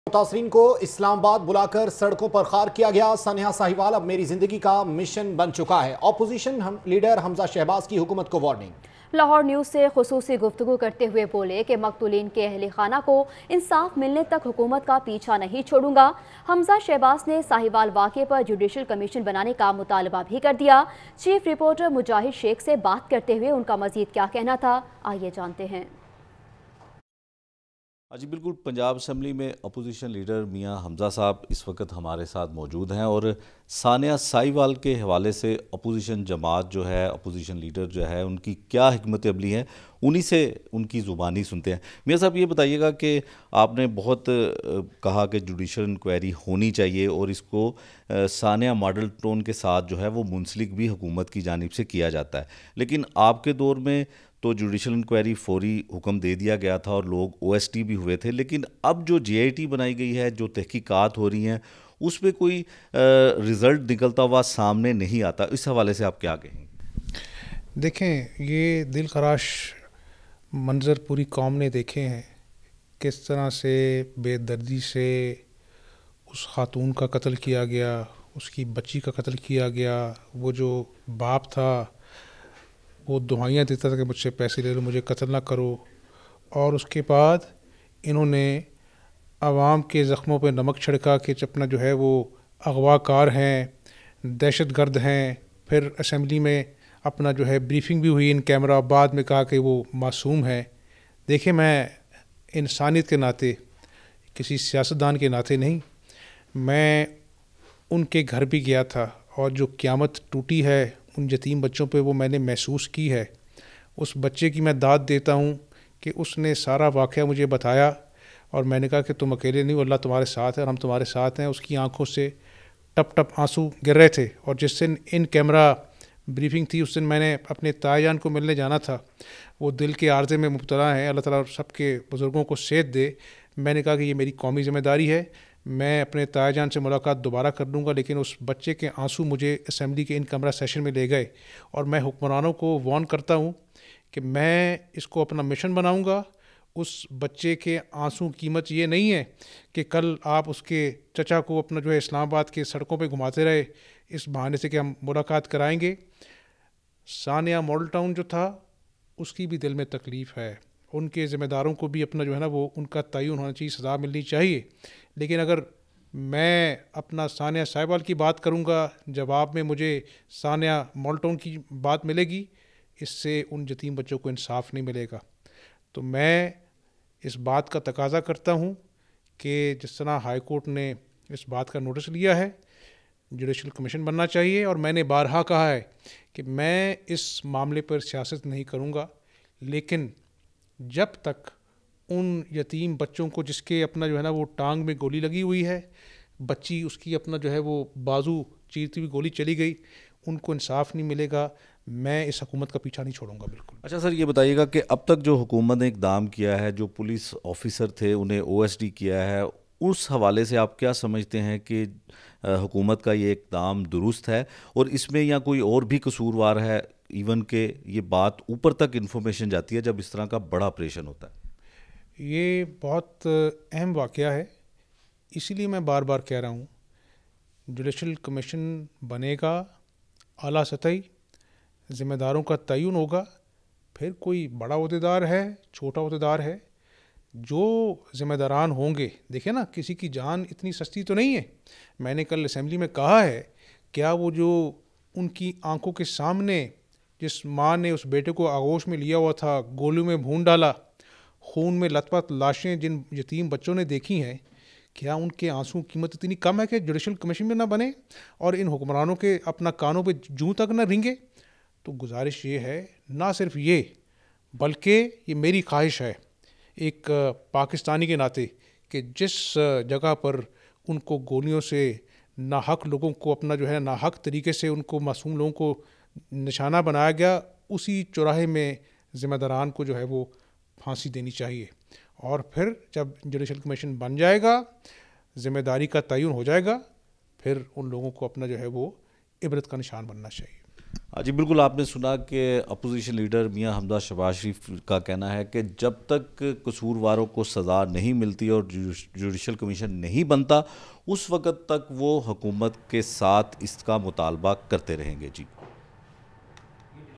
متاثرین کو اسلام آباد بلا کر سڑکوں پر خار کیا گیا۔ سانحہ ساہیوال اب میری زندگی کا مشن بن چکا ہے۔ اپوزیشن لیڈر حمزہ شہباز کی حکومت کو وارننگ۔ لاہور نیوز سے خصوصی گفتگو کرتے ہوئے بولے کہ مقتولین کے اہل خانہ کو انصاف ملنے تک حکومت کا پیچھا نہیں چھوڑوں گا۔ حمزہ شہباز نے ساہیوال واقعے پر جوڈیشل کمیشن بنانے کا مطالبہ بھی کر دیا۔ چیف رپورٹر مجاہد شیخ سے بات کرتے ہوئے ان کا مزید کیا کہنا تھا، آئیے جانتے ہیں۔ جی بالکل، پنجاب اسمبلی میں اپوزیشن لیڈر میاں حمزہ صاحب اس وقت ہمارے ساتھ موجود ہیں، اور سانحہ ساہیوال کے حوالے سے اپوزیشن جماعت جو ہے، اپوزیشن لیڈر جو ہے، ان کی کیا حکمت عملی ہے، انہی سے ان کی زبانی سنتے ہیں۔ میاں صاحب یہ بتائیے گا کہ آپ نے بہت کہا کہ جوڈیشل انکوائری ہونی چاہیے اور اس کو سانحہ ماڈل ٹون کے ساتھ جو ہے وہ منسلک بھی حکومت کی جانب سے کیا جاتا ہے، لیکن آپ کے دور میں تو جوڈیشل انکوائری فوری حکم دے دیا گیا تھا اور لوگ او ایس ٹی بھی ہوئے تھے، لیکن اب جو جے آئی ٹی بنائی گئی ہے، جو تحقیقات ہو رہی ہیں، اس پہ کوئی رزلٹ نکلتا ہوا سامنے نہیں آتا۔ اس حوالے سے آپ کیا کہیں گے؟ دیکھیں، یہ دل خراش منظر پوری قوم نے دیکھے ہیں، کس طرح سے بے دردی سے اس خاتون کا قتل کیا گیا، اس کی بچی کا قتل کیا گیا۔ وہ جو باپ تھا وہ دعائیاں دیتا تھا کہ مجھ سے پیسے لے لو، مجھے قتل نہ کرو، اور اس کے بعد انہوں نے عوام کے زخموں پہ نمک چھڑکا کہ اپنا جو ہے وہ اغوا کار ہیں، دہشت گرد ہیں۔ پھر اسمبلی میں اپنا جو ہے بریفنگ بھی ہوئی ان کیمرہ، بعد میں کہا کہ وہ معصوم ہے۔ دیکھیں، میں انسانیت کے ناطے، کسی سیاستدان کے ناطے نہیں، میں ان کے گھر بھی گیا تھا، اور جو قیامت ٹوٹی ہے ان یتیم بچوں پہ وہ میں نے محسوس کی ہے۔ اس بچے کی میں داد دیتا ہوں کہ اس نے سارا واقعہ مجھے بتایا، اور میں نے کہا کہ تم اکیلے نہیں ہو، اللہ تمہارے ساتھ ہے اور ہم تمہارے ساتھ ہیں۔ اس کی آنکھوں سے ٹپ ٹپ آنسو گر رہے تھے، اور جس دن ان کیمرہ بریفنگ تھی اس دن میں نے اپنے تائی جان کو ملنے جانا تھا، وہ دل کے عارضے میں مبتلا ہیں، اللہ تعالیٰ سب کے بزرگوں کو صحت دے۔ میں نے کہا کہ یہ میری قومی ذمہ داری ہے، میں اپنے تائی جان سے ملاقات دوبارہ کر لوں گا، لیکن اس بچے کے آنسو مجھے اسمبلی کے ان کمرہ سیشن میں لے گئے، اور میں حکمرانوں کو وارن کرتا ہوں کہ میں اس کو اپنا مشن بناؤں گا۔ اس بچے کے آنسو قیمت یہ نہیں ہے کہ کل آپ اس کے چچا کو اپنا جو ہے اسلام آباد کے سڑکوں پہ گھماتے رہے اس بہانے سے کہ ہم ملاقات کرائیں گے۔ سانحہ ماڈل ٹاؤن جو تھا اس کی بھی دل میں تکلیف ہے، ان کے ذمہ داروں کو بھی اپنا جو ہے نا وہ ان کا تعین ہونا چاہیے، سزا ملنی چاہیے۔ لیکن اگر میں اپنا سانحہ ساہیوال کی بات کروں گا، جواب میں مجھے سانحہ ماڈل ٹاؤن کی بات ملے گی، اس سے ان یتیم بچوں کو انصاف نہیں ملے گا۔ تو میں اس بات کا تقاضا کرتا ہوں کہ جس طرح ہائی کورٹ نے اس بات کا نوٹس لیا ہے، جوڈیشل کمیشن بننا چاہیے، اور میں نے بارہا کہا ہے کہ میں اس معاملے پر سیاست نہیں کروں گا، لیکن جب تک ان یتیم بچوں کو جس کے اپنا جو ہے نا وہ ٹانگ میں گولی لگی ہوئی ہے، بچی اس کی اپنا جو ہے وہ بازو چیرتی ہوئی گولی چلی گئی، ان کو انصاف نہیں ملے گا، میں اس حکومت کا پیچھا نہیں چھوڑوں گا بالکل۔ اچھا سر، یہ بتائیے گا کہ اب تک جو حکومت نے اقدام کیا ہے، جو پولیس آفیسر تھے انہیں او ایس ڈی کیا ہے، اس حوالے سے آپ کیا سمجھتے ہیں کہ حکومت کا یہ اقدام درست ہے، اور اس میں یا کوئی اور بھی قصوروار ہے، ایون کہ یہ بات اوپر تک انفارمیشن جاتی ہے جب اس طرح کا بڑا آپریشن ہوتا ہے؟ یہ بہت اہم واقعہ ہے، اسی لیے میں بار بار کہہ رہا ہوں جوڈیشل کمیشن بنے گا، اعلیٰ سطحی ذمہ داروں کا تعین ہوگا، پھر کوئی بڑا عہدیدار ہے، چھوٹا عہدیدار ہے، جو ذمہ داران ہوں گے۔ دیکھیں نا، کسی کی جان اتنی سستی تو نہیں ہے۔ میں نے کل اسمبلی میں کہا ہے، کیا وہ جو ان کی آنکھوں کے سامنے جس ماں نے اس بیٹے کو آغوش میں لیا ہوا تھا، گولیوں میں بھون ڈالا، خون میں لت پت لاشیں جن یتیم بچوں نے دیکھی ہیں، کیا ان کے آنسو قیمت اتنی کم ہے کہ جوڈیشل کمیشن میں نہ بنے اور ان حکمرانوں کے اپنا کانوں پہ جوں تک نہ رینگے؟ تو گزارش یہ ہے، نہ صرف یہ بلکہ یہ میری خواہش ہے ایک پاکستانی کے ناطے، کہ جس جگہ پر ان کو گولیوں سے ناحق لوگوں کو اپنا جو ہے ناحق طریقے سے ان کو معصوم لوگوں کو نشانہ بنایا گیا، اسی چوراہے میں ذمہ داران کو جو ہے وہ پھانسی دینی چاہیے، اور پھر جب جوڈیشل کمیشن بن جائے گا، ذمہ داری کا تعین ہو جائے گا، پھر ان لوگوں کو اپنا جو ہے وہ عبرت کا نشان بننا چاہیے۔ جی بالکل، آپ نے سنا کہ اپوزیشن لیڈر میاں حمزہ شہباز شریف کا کہنا ہے کہ جب تک قصورواروں کو سزا نہیں ملتی اور جوڈیشل کمیشن نہیں بنتا اس وقت تک وہ حکومت کے ساتھ اس کا مطالبہ کرتے رہیں گے۔ جی